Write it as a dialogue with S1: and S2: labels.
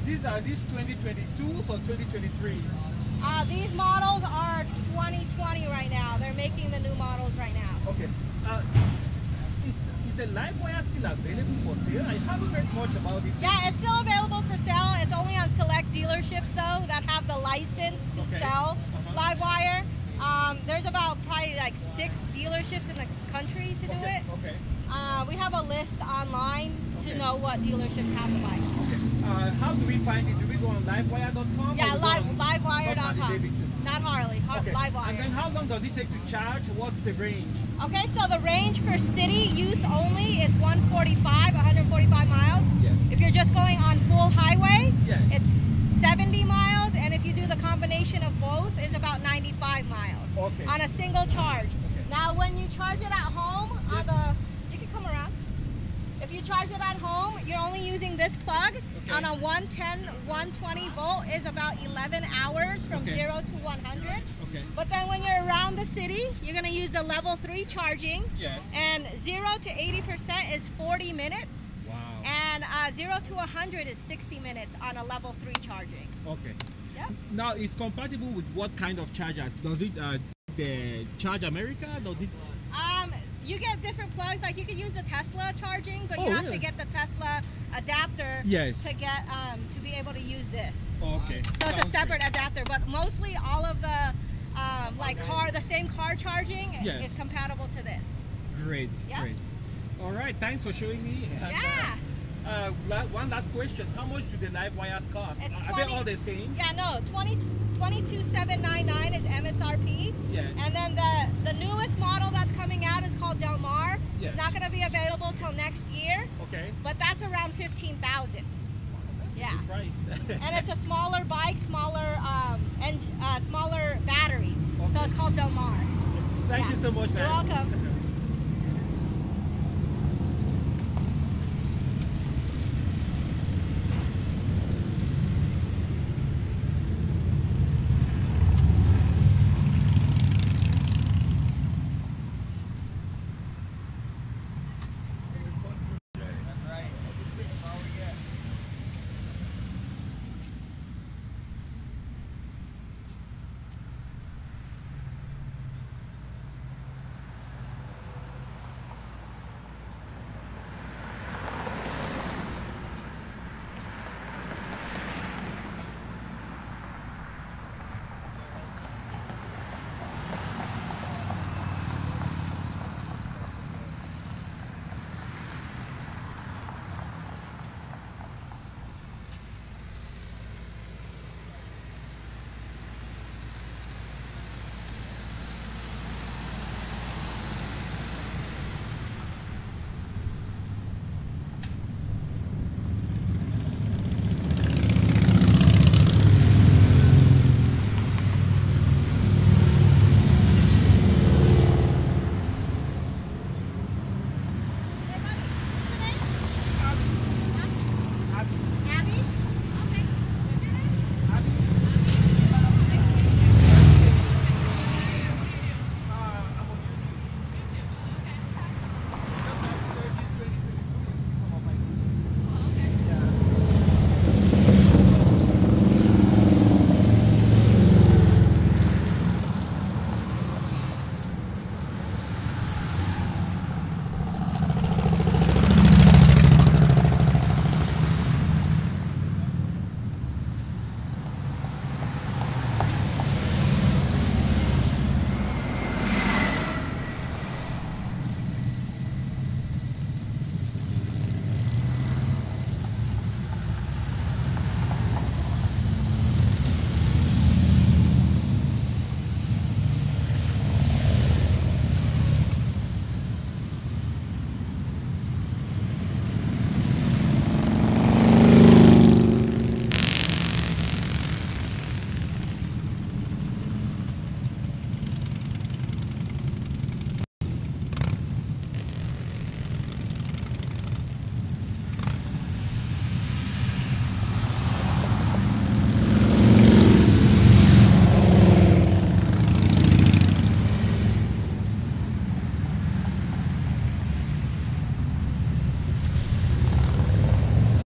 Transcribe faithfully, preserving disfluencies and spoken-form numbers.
S1: These are these twenty twenty-twos or twenty twenty-threes?
S2: Uh, these models are twenty twenty right now. They're making the new models right now.
S1: Okay. Uh, is, is the LiveWire still available for sale? I haven't heard much about it.
S2: Yeah, it's still available for sale. It's only on select dealerships though that have the license to
S1: Okay.
S2: sell
S1: Uh-huh.
S2: LiveWire. Um, there's about probably like six dealerships in the country to do
S1: Okay.
S2: it.
S1: Okay.
S2: Uh, we have a list online to
S1: Okay.
S2: know what dealerships have the bike.
S1: Okay. Uh, how do we find it? Do we go on livewire dot com?
S2: Yeah, live, livewire dot
S1: Not Harley
S2: com.
S1: Davidson.
S2: Not Harley, Har
S1: Okay.
S2: Livewire.
S1: And then how long does it take to charge? What's the range?
S2: Okay, so the range for city use only is one forty-five, one forty-five miles.
S1: Yes.
S2: If you're just going on full highway,
S1: Yes.
S2: it's seventy miles, and if you do the combination of both, it's about ninety-five miles
S1: Okay.
S2: on a single charge.
S1: Okay.
S2: Now, when you charge it at home, on
S1: Yes.
S2: the you can come around. If you charge it at home, you're only using this plug
S1: Okay.
S2: on a one ten, one twenty volt is about eleven hours from
S1: Okay.
S2: zero to one hundred.
S1: Okay.
S2: But then when you're around the city, you're gonna use the level three charging.
S1: Yes.
S2: And zero to eighty percent is forty minutes.
S1: Wow.
S2: And uh, zero to one hundred is sixty minutes on a level three charging.
S1: Okay.
S2: Yep.
S1: Now, it's compatible with what kind of chargers? Does it uh, the Charge America? Does it?
S2: Um, you get different plugs. Like you could use the Tesla charging, but you
S1: Oh,
S2: have
S1: really?
S2: to get the Tesla adapter
S1: Yes.
S2: to get um, to be able to use this.
S1: Okay.
S2: So it's a
S1: Sounds
S2: separate
S1: great.
S2: adapter, but mostly all of the um, like car, the same car charging
S1: Yes.
S2: is compatible to this.
S1: Great.
S2: Yeah.
S1: Great. All right. Thanks for showing me. And,
S2: Yeah.
S1: Uh, uh, la- one last question. How much do the live wires cost?
S2: It's
S1: Are they
S2: twenty
S1: all the same?
S2: Yeah, no, twenty, twenty-two seven ninety-nine is M S R P.
S1: Yes.
S2: And then the, the newest model that's coming out is called Del Mar.
S1: Yes.
S2: It's not going to be available till next year,
S1: Okay.
S2: but that's around fifteen thousand. Yeah.
S1: Good price.
S2: And it's a smaller bike, smaller um, and uh, smaller battery. So
S1: Okay.
S2: it's called Del Mar.
S1: Thank
S2: Yeah.
S1: you so much, man.
S2: You're welcome.